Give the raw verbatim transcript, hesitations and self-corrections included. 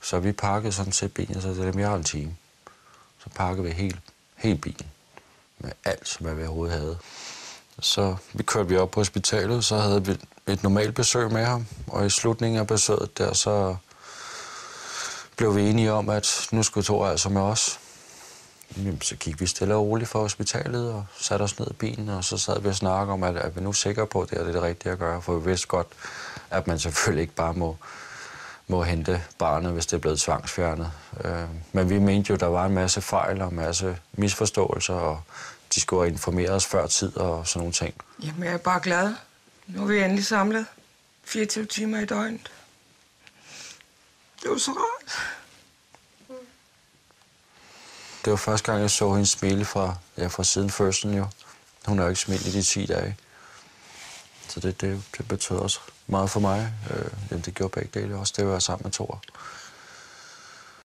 Så vi pakkede sådan set bilen, så det er mere en time. Så pakkede vi helt, helt bilen med alt, hvad vi overhovedet havde. Så vi kørte vi op på hospitalet, så havde vi et normalt besøg med ham. Og i slutningen af besøget der, så blev vi enige om, at nu skulle Thor altså med os. Jamen, så gik vi stille og roligt fra hospitalet og satte os ned i bilen, og så sad vi og snakkede om, at er vi nu sikre på, at det er det rigtige at gøre, for vi vidste godt, at man selvfølgelig ikke bare må, må hente barnet, hvis det er blevet tvangsfjernet. Men vi mente jo, at der var en masse fejl og en masse misforståelser, og de skulle informere os før tid og sådan nogle ting. Jamen, jeg er bare glad. Nu er vi endelig samlet. fireogtyve timer i døgnet. Det var så rart. Det var første gang, jeg så hende smile fra, ja, fra siden fødslen jo. Hun har jo ikke smilet i de ti dage. Så det, det, det betød også meget for mig. Øh, det gjorde begge dele også, det var sammen med Thor.